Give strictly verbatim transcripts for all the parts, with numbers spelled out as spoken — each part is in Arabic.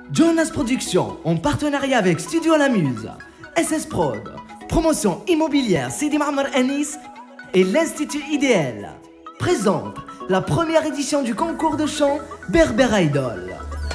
Jonas Productions, en partenariat avec Studio La Muse, S S Prod, Promotion Immobilière Sidi Maamar Anis et l'Institut I D L, présente la première édition du concours de chant Berber Idol.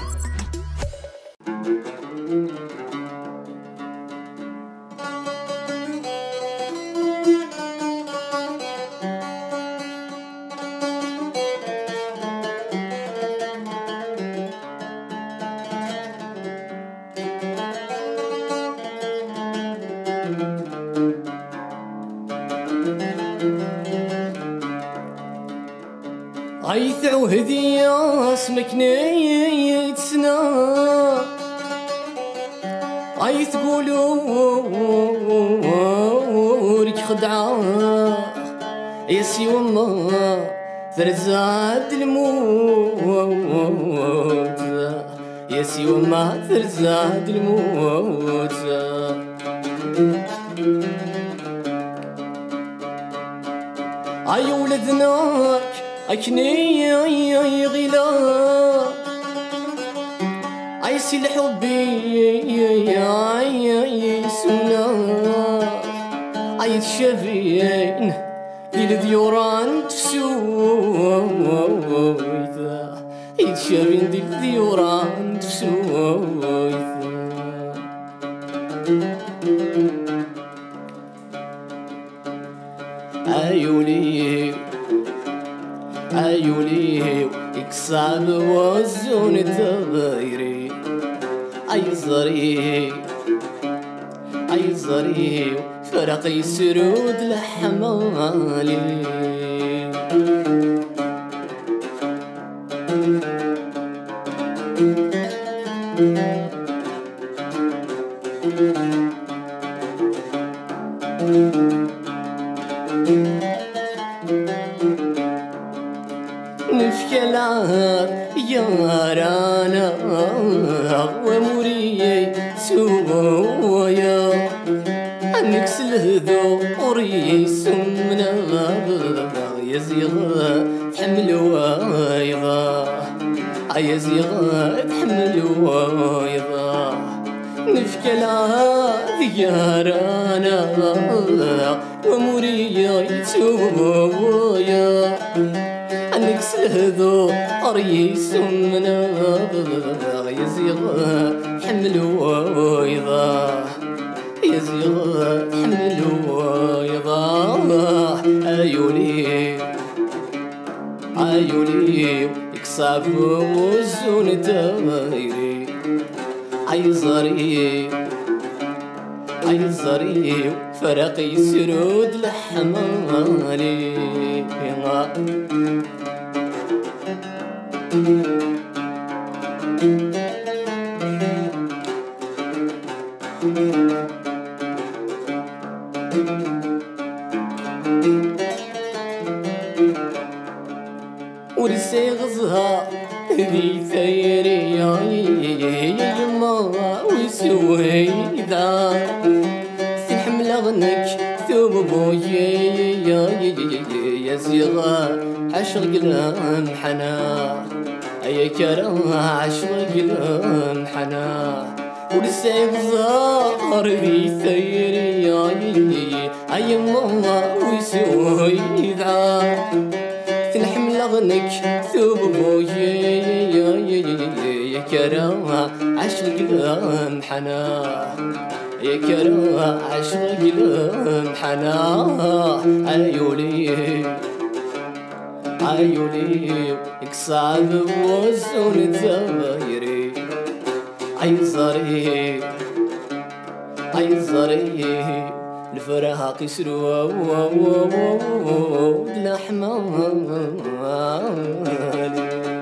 عيث هدية اسمك نيت سنا عيث قولوا خدعة يسي والله ثرزاد الموت يسي والله ثرزاد الموت عي ولدناك أكني غلا عيسي الحبي عيسونا عيد شافين ديال ديوران تفسويثا عيد شافين ديال ديوران تفسويثا أيولي أيولي يكسب وزون الدغيري أي زري أي زري فرق يسرود لحمالي نفكلات يا رانا وموري سويا عنك سلهدو وريس منا يا زيغا تحمل وايضا يا زيغا تحمل وايضا نفكلات يا رانا وموري سويا عنك سلهدو ريس منا يزيغ حمل ويضا يزيغ حمل ويضا أيولي أيولي يكسب وزون دايري عيزري عيزري فرق يسرود لحمالي ورسي غزها ذي ثيري يا يما وسويدا سنحمل غنك ثوب بويا يا زيغا عشق الانحنا يا كرم عشق الانحنا ورسي غزار ذي ثيري يا يما وسويدا تنحمل غنك ثوب بويا يا كرم عشق الانحنا يا كرم عشق الانحنا أيولي أيولي يكسب وزون الدايري عيزري عيزري الفراق يسرو لحمالي